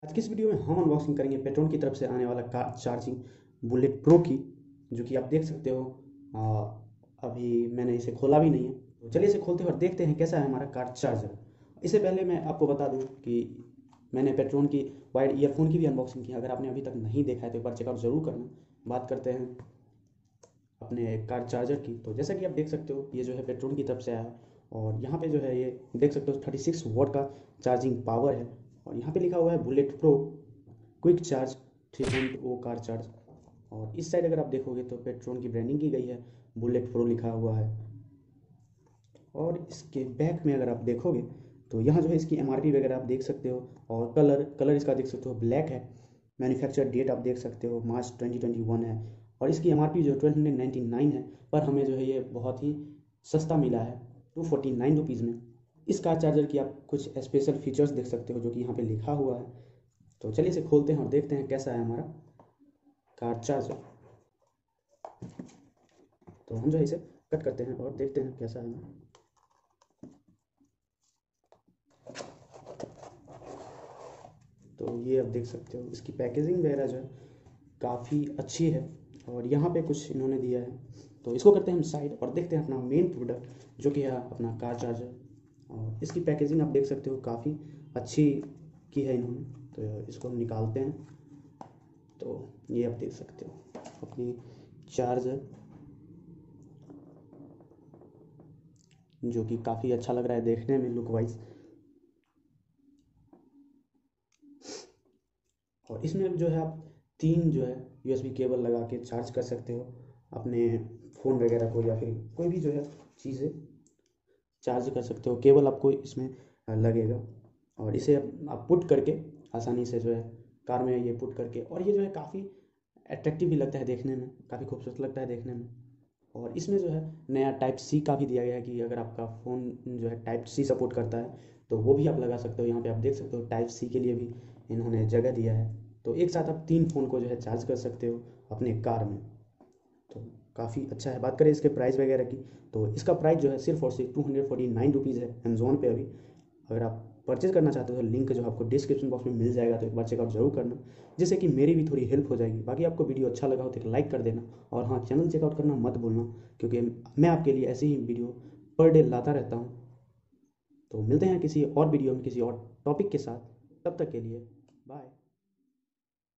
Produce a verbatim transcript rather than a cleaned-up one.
आज की इस वीडियो में हम अनबॉक्सिंग करेंगे पेट्रोन की तरफ से आने वाला कार चार्जिंग बुलेट प्रो की, जो कि आप देख सकते हो। आ, अभी मैंने इसे खोला भी नहीं है, तो चलिए इसे खोलते हैं और देखते हैं कैसा है हमारा कार चार्जर। इससे पहले मैं आपको बता दूं कि मैंने पेट्रोन की वायर्ड ईयरफोन की भी अनबॉक्सिंग की है। अगर आपने अभी तक नहीं देखा है तो एक बार चेकआउट ज़रूर करना। बात करते हैं अपने कार चार्जर की। तो जैसा कि आप देख सकते हो, ये जो है पेट्रोन की तरफ से आया है और यहाँ पे जो है ये देख सकते हो थर्टी सिक्स वोट का चार्जिंग पावर है। और यहाँ पे लिखा हुआ है bullet pro quick charge three point o car charge. और इस साइड अगर आप देखोगे तो पेट्रोन की ब्रांडिंग की गई है, बुलेट प्रो लिखा हुआ है। और इसके बैक में अगर आप देखोगे तो यहाँ जो है इसकी एमआरपी वगैरह आप देख सकते हो। और कलर कलर इसका देख सकते हो ब्लैक है। मैन्युफैक्चर डेट आप देख सकते हो मार्च ट्वेंटी ट्वेंटी वन है। और इसकी एमआरपी जो ट्वेल्व हंड्रेड नाइन्टी नाइन है, पर हमें जो है ये बहुत ही सस्ता मिला है टू फोर्टी नाइन रुपीज़ में। इस कार चार्जर की आप कुछ स्पेशल फीचर्स देख सकते हो जो कि यहाँ पे लिखा हुआ है। तो चलिए इसे खोलते हैं और देखते हैं कैसा है हमारा कार चार्जर। तो हम जो है इसे कट करते हैं और देखते हैं कैसा है हमारा। तो ये आप देख सकते हो इसकी पैकेजिंग वगैरह जो है काफ़ी अच्छी है। और यहाँ पे कुछ इन्होंने दिया है, तो इसको करते हैं हम साइड और देखते हैं अपना मेन प्रोडक्ट जो कि है अपना कार चार्जर। और इसकी पैकेजिंग आप देख सकते हो काफ़ी अच्छी की है इन्होंने। तो इसको हम निकालते हैं। तो ये आप देख सकते हो अपनी चार्जर, जो कि काफ़ी अच्छा लग रहा है देखने में लुक वाइज। और इसमें जो है आप तीन जो है यूएसबी केबल लगा के चार्ज कर सकते हो अपने फ़ोन वगैरह को, या फिर कोई भी जो है चीज़ें चार्ज कर सकते हो। केबल आपको इसमें लगेगा और इसे आप पुट करके आसानी से जो है कार में ये पुट करके, और ये जो है काफ़ी अट्रैक्टिव भी लगता है देखने में, काफ़ी खूबसूरत लगता है देखने में। और इसमें जो है नया टाइप सी का भी दिया गया है कि अगर आपका फ़ोन जो है टाइप सी सपोर्ट करता है तो वो भी आप लगा सकते हो। यहाँ पे आप देख सकते हो टाइप सी के लिए भी इन्होंने जगह दिया है। तो एक साथ आप तीन फ़ोन को जो है चार्ज कर सकते हो अपने कार में। तो काफ़ी अच्छा है। बात करें इसके प्राइस वगैरह की, तो इसका प्राइस जो है सिर्फ और सिर्फ two hundred forty nine rupees है अमेज़ोन पे अभी। अगर आप परचेज करना चाहते हो तो लिंक जो आपको डिस्क्रिप्शन बॉक्स में मिल जाएगा, तो एक बार चेकआउट जरूर करना, जिससे कि मेरी भी थोड़ी हेल्प हो जाएगी। बाकी आपको वीडियो अच्छा लगा हो तो एक लाइक कर देना, और हाँ, चैनल चेकआउट करना मत भूलना, क्योंकि मैं आपके लिए ऐसे ही वीडियो पर डे लाता रहता हूँ। तो मिलते हैं किसी और वीडियो में किसी और टॉपिक के साथ। तब तक के लिए बाय।